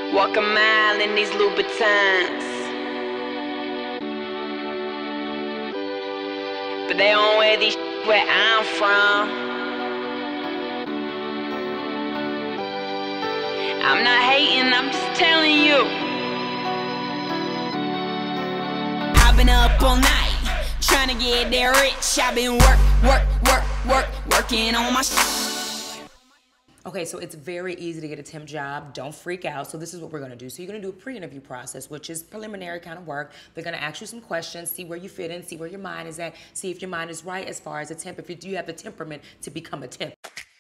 Walk a mile in these Louboutins, but they don't wear these where I'm from. I'm not hating, I'm just telling you. I've been up all night, trying to get there rich. I've been working on my Okay, so it's very easy to get a temp job. Don't freak out. So this is what we're gonna do. So you're gonna do a pre-interview process, which is preliminary kind of work. They're gonna ask you some questions, see where you fit in, see where your mind is at, see if your mind is right as far as a temp, if you have the temperament to become a temp.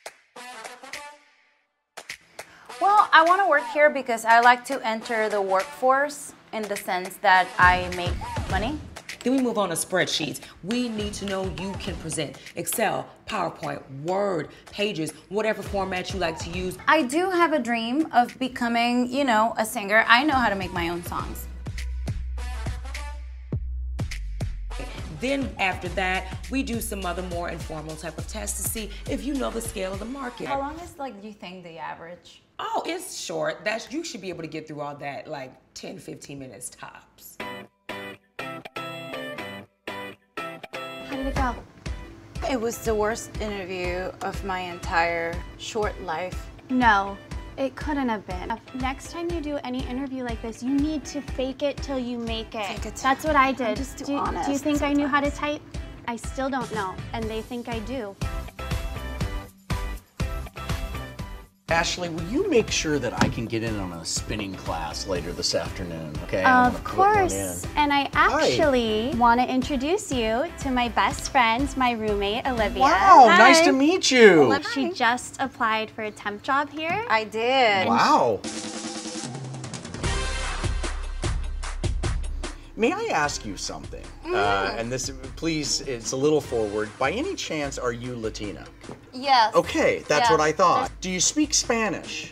Well, I want to work here because I like to enter the workforce in the sense that I make money. Then we move on to spreadsheets. We need to know you can present Excel, PowerPoint, Word, Pages, whatever format you like to use. I do have a dream of becoming, you know, a singer. I know how to make my own songs. Then after that, we do some other more informal type of tests to see if you know the scale of the market. How long is, like, do you think the average? Oh, it's short. You should be able to get through all that like 10, 15 minutes tops. How did it go? It was the worst interview of my entire short life. No, it couldn't have been. Next time you do any interview like this, you need to fake it till you make it. Fake it. That's what I did. I'm just too honest. Do you think I knew how to type? I still don't know, and they think I do. Ashley, will you make sure that I can get in on a spinning class later this afternoon, okay? Of course. And I actually want to introduce you to my best friend, my roommate, Olivia. Wow, Hi. nice to meet you. She just applied for a temp job here. I did. Wow. May I ask you something? And this, please, it's a little forward. By any chance, are you Latina? Yes. Okay, that's what I thought. Do you speak Spanish?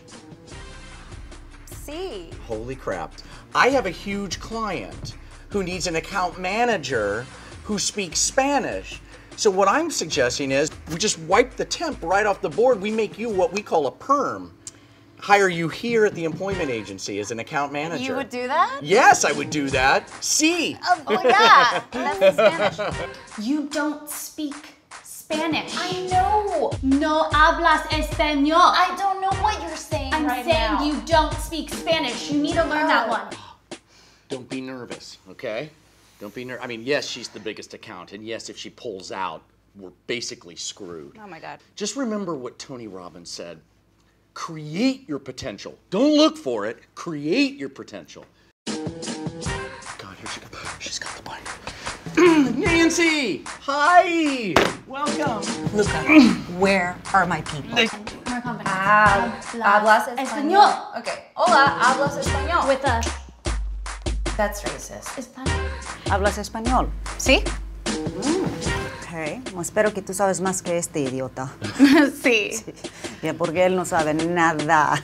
See. Holy crap. I have a huge client who needs an account manager who speaks Spanish. So what I'm suggesting is we just wipe the temp right off the board. We make you what we call a perm. Hire you here at the employment agency as an account manager. You would do that? Yes, I would do that. Sí. Oh yeah, that's in Spanish. You don't speak Spanish. I know. No hablas español. I don't know what you're saying I'm right saying now. you don't speak Spanish. You need to learn that one. Don't be nervous, okay? Don't be nervous. I mean, yes, she's the biggest account, and yes, if she pulls out, we're basically screwed. Oh my God. Just remember what Tony Robbins said. Create your potential. Don't look for it. Create your potential. God, here she comes. She's got the mic. Nancy! Hi! Welcome. Luca, where are my people? More confidence. Hablas español. Okay. Hola, hablas español. With a That's racist. Spanish. ¿Hablas español? ¿Sí? Ok. Espero que tú sabes más que este idiota. Sí. Ya, porque él no sabe nada.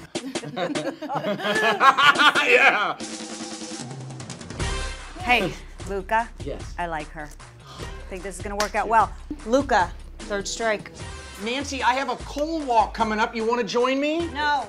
Yeah! Hey, Luca. Yes. I like her. Think this is gonna work out well. Luca, third strike. Nancy, I have a coal walk coming up. You want to join me? No.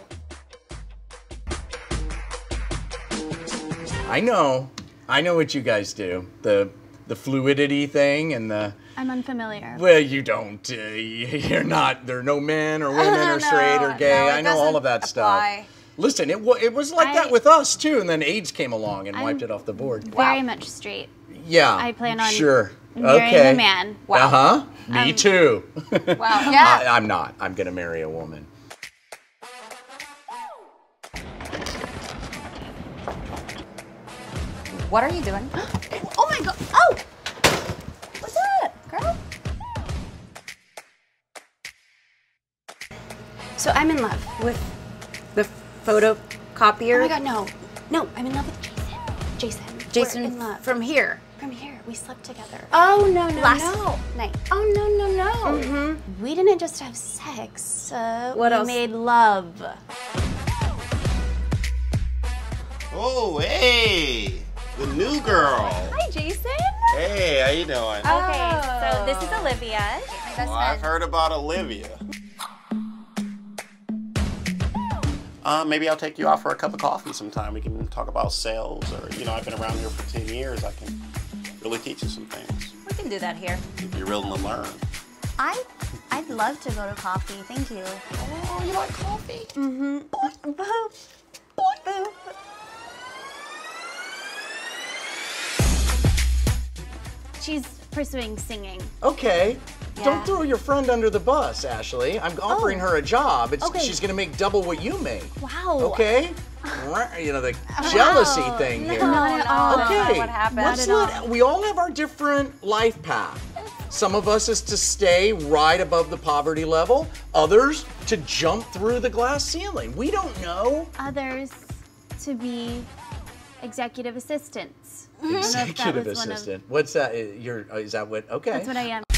I know what you guys do. The fluidity thing and the... I'm unfamiliar. Well, you don't. You're not. There are no men or women or straight or gay. No, it I know all of that doesn't apply. stuff. Listen, it was like that with us too, and then AIDS came along and wiped it off the board. Very much straight. Yeah. I plan on sure. marrying Okay. a man. Uh huh. Me too. Wow. Yeah. I'm not. I'm gonna marry a woman. What are you doing? Oh my God! Oh! What's that, girl? So I'm in love with. The photocopier. Oh my God, no. No, I'm in love with Jason. Jason We're in love. from here. From here. We slept together. Oh no no Last no. night. Oh no no no. Mm-hmm. We didn't just have sex. What we else? made love. Oh, hey, the new girl. Hi, Jason. Hey, how you doing? Okay, so this is Olivia. Well, I've heard about Olivia. Maybe I'll take you out for a cup of coffee sometime. We can talk about sales, or I've been around here for 10 years. I can really teach you some things. We can do that here. If you're willing to learn. I'd love to go to coffee. Thank you. Oh, you like coffee? Mm-hmm. Boop. Boop. She's pursuing singing. Okay. Yeah. Don't throw your friend under the bus, Ashley. I'm offering her a job. Okay. She's going to make double what you make. Wow. Okay? The jealousy thing here. Not at all. Okay. What happened? We all have our different life path. Some of us is to stay right above the poverty level. Others to jump through the glass ceiling. We don't know. Others to be executive assistants. Executive assistant. What's that? Is that what? Okay. That's what I am.